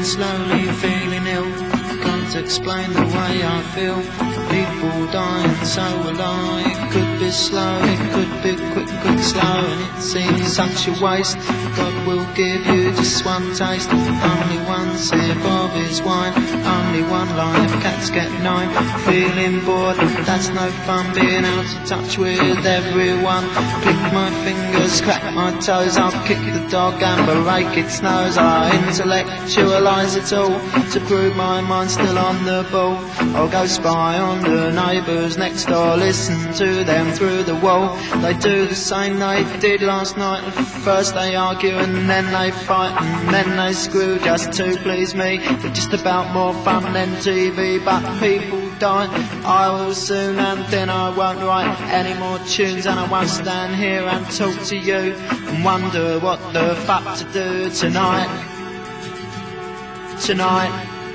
slowly, feeling ill. Can't explain the way I feel. People dying, so will I. It could be slow, it could be quick, quick, slow, and it seems such a waste. God will give you just one taste. Only one sip of his wine. Only one life, cats get 9. Feeling bored, that's no fun. Being out of touch with everyone. Click my fingers, crack my toes. I'll kick the dog and break its nose. I intellectualize it all to prove my mind's still on the ball. I'll go spy on the neighbours next door, listen to them through the wall. They do the same they did last night. First they argue and then they fight and then they screw just to please me. They're just about more fun than TV, but people die. I will soon, and then I won't write any more tunes, and I won't stand here and talk to you and wonder what the fuck to do tonight. Tonight.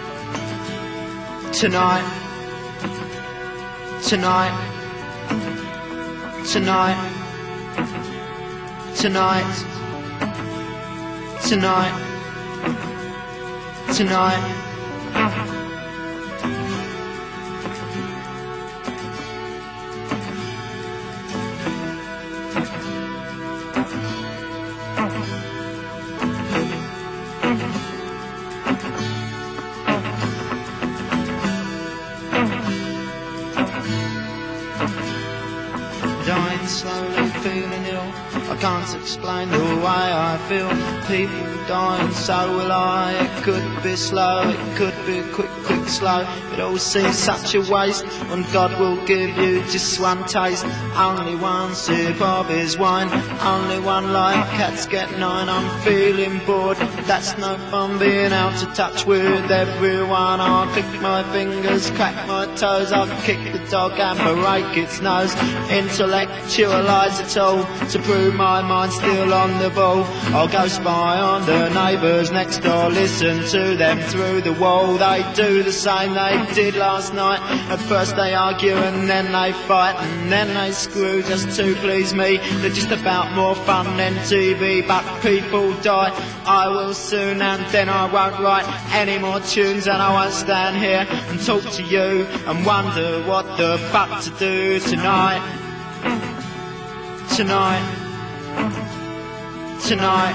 Tonight. Tonight. Tonight. Tonight. Tonight. Tonight. Dying slowly, feeling ill. I can't explain the way I feel. People dying, so will I. It could be slow, it could be quick, quick, slow. It all seems such a waste when God will give you just one taste. Only one sip of his wine. Only one life, cats get 9. I'm feeling bored, that's no fun. Being out of touch with everyone. I'll click my fingers, crack my toes. I'll kick the dog and break its nose. Intellectualize it all to prove my mind's still on the ball. I'll go spy on the neighbours next door, listen to them through the wall. They do the same they did last night. At first they argue and then they fight and then they screw just to please me. They're just about more fun than TV, but people die. I will soon, and then I won't write any more tunes, and I won't stand here and talk to you and wonder what the fuck to do tonight. Tonight. Tonight.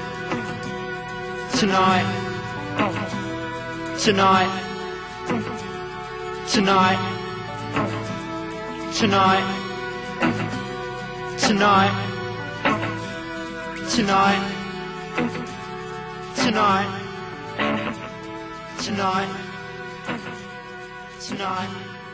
Tonight. Tonight. Tonight. Tonight. Tonight. Tonight. Tonight. Tonight. Tonight.